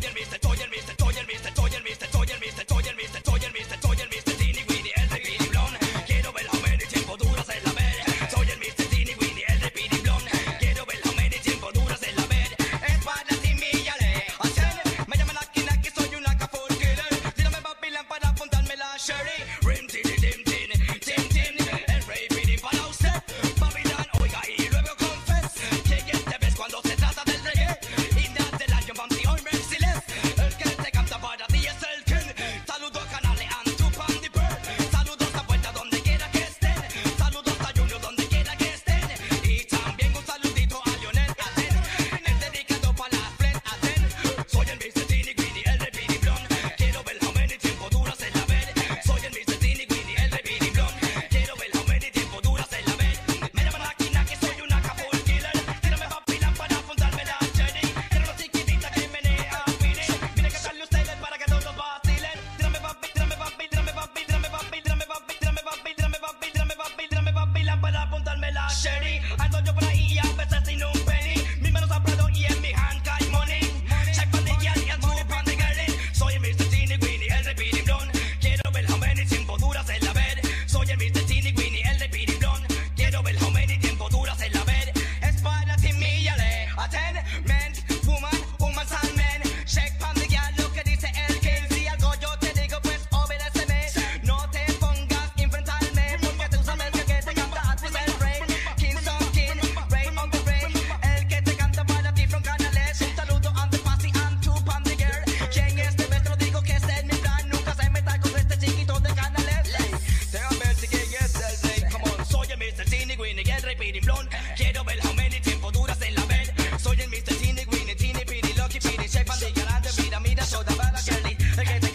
Quiero ver how many tiempo duras en la bed. Soy el Mr. Teeny Weeny, Teeny Pitty, Lucky Pitty, Shape and the grande, mira, mira, soda para Kelly. El que te